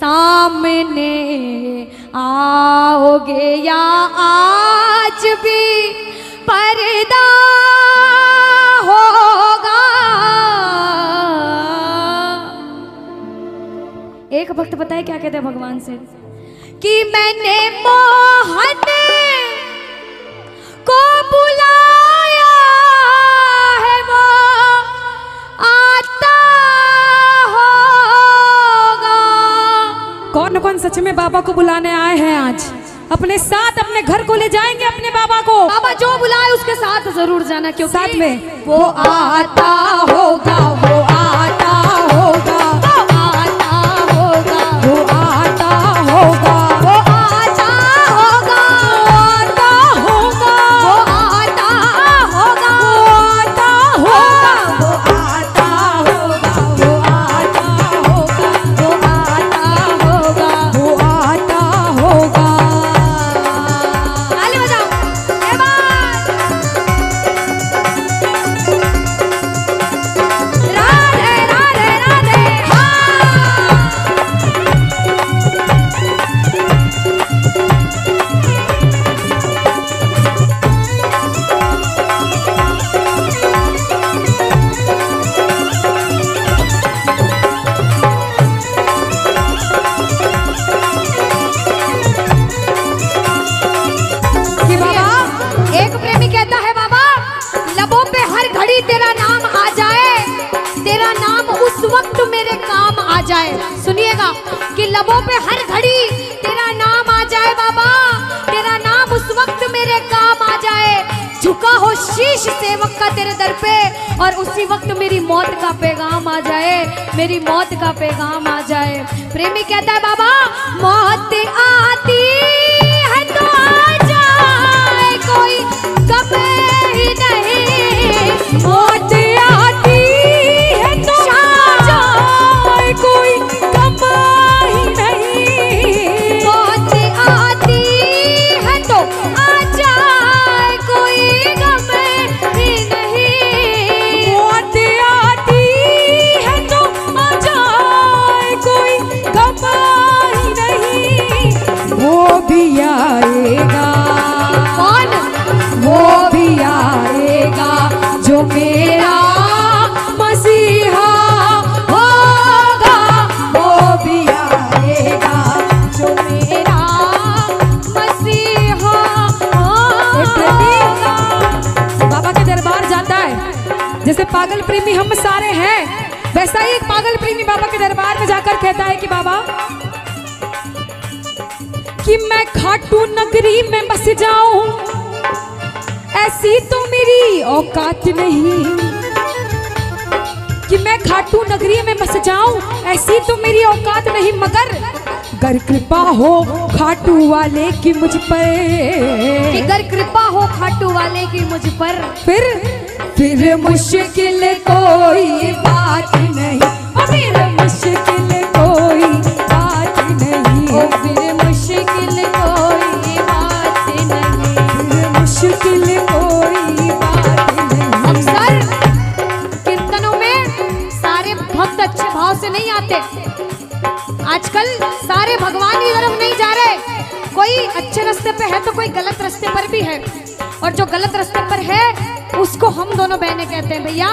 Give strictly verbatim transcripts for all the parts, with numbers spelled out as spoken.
सामने आओगे या आज भी पर्दा होगा। एक भक्त बताए क्या कहते हैं भगवान से कि मैंने मोहन को बुलाया है वो आता होगा। कौन कौन सच में बाबा को बुलाने आए हैं आज? अपने साथ अपने घर को ले जाएंगे अपने बाबा को। बाबा जो बुलाए उसके साथ जरूर जाना, क्योंकि साथ में वो आता होगा, वो आता होगा, वो आता होगा, वो आता होगा, वो आता होगा, वो आता होगा, वो आता होगा, वो आता होगा, वो आता होगा, वो वो आता होगा, आता होगा, वो आता होगा। ताली बजाओ, ये बात। राधे राधे राधे हाँ। कि बाबा एक प्रेमी कहता है बाबा लबों पे हर घड़ी तेरा नाम आ जाए, तेरा नाम उस वक्त मेरे काम आ जाए। सुनिएगा कि लबों पे हर घड़ी तेरा नाम आ जाए बाबा, तेरा नाम उस वक्त मेरे काम आ जाए। झुका हो शीश सेवक का तेरे दर पे और उसी वक्त मेरी मौत का पैगाम आ जाए, मेरी मौत का पैगाम आ जाए। प्रेमी कहता है बाबा मौत आती है तो आ जाए, कोई गम ही नहीं। मौत आती है तो आ जाए, कोई गम ही नहीं। मौत आती है तो आ जाए, कोई गम ही नहीं। मौत आती है तो आ जाए, कोई गम ही नहीं। वो भी आएगा, कौन? वो भी आएगा जो मेरा मसीहा होगा। वो भी आएगा जो मेरा मसीहा एक प्रेमी बाबा के दरबार जाता है। जैसे पागल प्रेमी हम सारे हैं, वैसा ही एक पागल प्रेमी बाबा के दरबार में जाकर कहता है कि बाबा कि मैं खाटू नगरी में बस जाऊं, ऐसी तो मेरी औकात नहीं। कि मैं खाटू नगरी में बस जाऊं, ऐसी तो मेरी औकात नहीं, मगर गर कृपा हो खाटू वाले की मुझ कि पर, गर कृपा हो खाटू वाले की मुझ पर। फिर फिर मुश्किल कोई बात नहीं, ओ फिर मुश्किल कोई बात नहीं, ओ फिर मुश्किल कोई बात नहीं। फिर मुश्किल कोई बात नहीं। अक्सर कीर्तनों में सारे भक्त अच्छे भाव से नहीं आते, आजकल सारे भगवान की तरफ नहीं जा रहे। कोई अच्छे रास्ते पे है तो कोई गलत रास्ते पर भी है, और जो गलत रास्ते पर है उसको हम दोनों बहनें कहते हैं भैया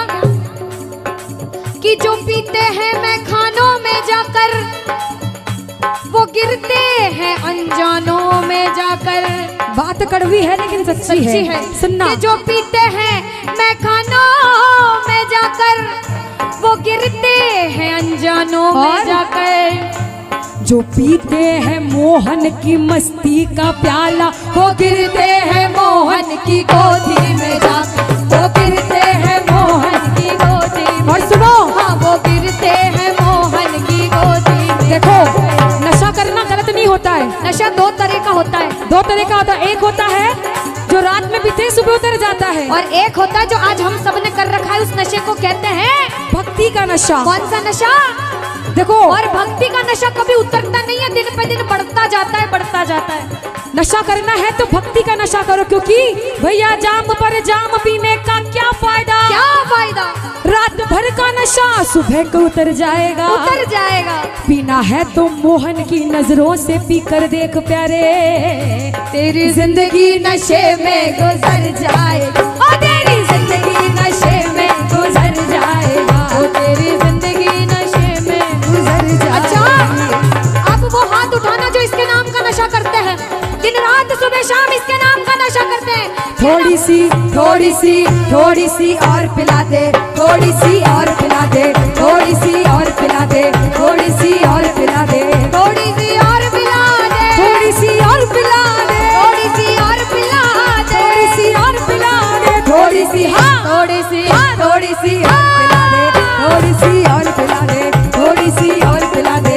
कि जो पीते हैं मैं खानों में जाकर, वो गिरते हैं अनजानों में जाकर। बात कड़वी है लेकिन सच्ची, सच्ची है, है सुनना। कि जो पीते हैं मैं खानों में जाकर, वो गिरते हैं अनजानों में और? जाकर। जो पीते हैं मोहन की मस्ती का प्याला, वो गिरते हैं मोहन की गोदी में जाकर, वो गिरते हैं मोहन की गोदी में। और सुनो, हाँ वो गिरते हैं मोहन की गोदी में। देखो नशा करना गलत नहीं होता है। नशा दो तरह का होता है, दो तरह का होता है। एक होता है जो रात में पीते सुबह उतर जाता है, और एक होता है जो आज हम सब ने कर रखा है, उस नशे को कहते हैं भक्ति का नशा। कौन सा नशा? देखो, और भक्ति का नशा कभी उतरता नहीं है, दिन पे दिन बढ़ता जाता है, बढ़ता जाता है। नशा करना है तो भक्ति का नशा करो, क्योंकि भैया जाम पर जाम पीने का क्या फायदा। क्या फायदा? रात भर का नशा सुबह को उतर जाएगा, उतर जाएगा। पीना है तो मोहन की नजरों से पी कर देख प्यारे, तेरी जिंदगी नशे में गुजर जाएगा, ओ तेरी जिंदगी नशे में गुजर जाएगा, ओ तेरी जिंदगी नशे में गुजर जाएगा। अच्छा, अब वो हाथ उठाना जो इसके नाम का नशा करते हैं, दिन रात सुबह शाम इसके नाम का नशा करते हैं। थोड़ी सी थोड़ी सी थोड़ी सी और पिला दे, थोड़ी सी और पिला दे, थोड़ी सी और पिला दे, थोड़ी सी और पिला दे, थोड़ी सी और पिला दे, थोड़ी सी और पिला दे, थोड़ी सी और पिला दे, थोड़ी सी और पिला दे, थोड़ी सी हाँ थोड़ी सी थोड़ी सी और पिला दे, थोड़ी सी और पिला दे, थोड़ी सी और पिला दे।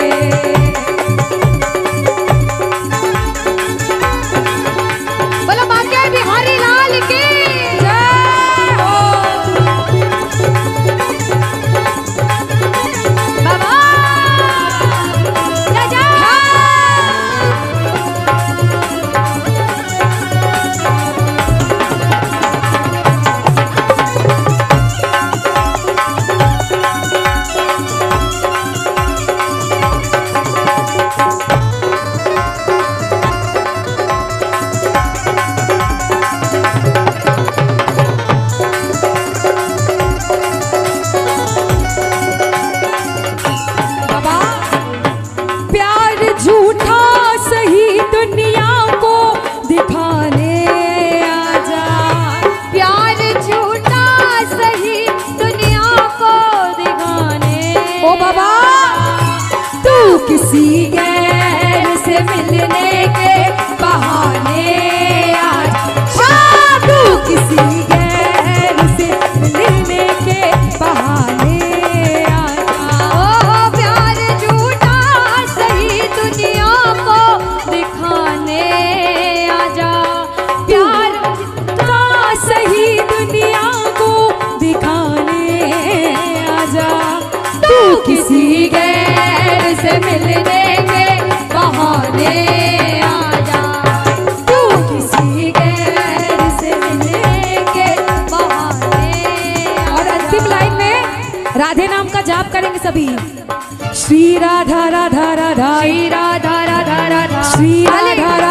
बोलो बाके बिहारी लाल की जय हो। बाबा जय जय। बाबा प्यार झूठा सही दुनिया को दिखाने आजा, प्यार झूठा सही दुनिया को दिखाने। ओ बाबा तू किसी गैर से मिलने के बहाने आजा, तू किसी गैर से मिलने के बहाने आजा। ओ प्यार झूठा सही दुनिया को दिखाने आजा, प्यार का सही दुनिया को दिखाने आजा, तू किसी गैर से मिलने के बहाने आजा, तू किसी गैर से मिलने के बहाने। और अंतिम लाइन में राधे नाम का जाप करेंगे सभी। श्री राधा राधा राधा, श्री राधा राधा राधा, श्री राधा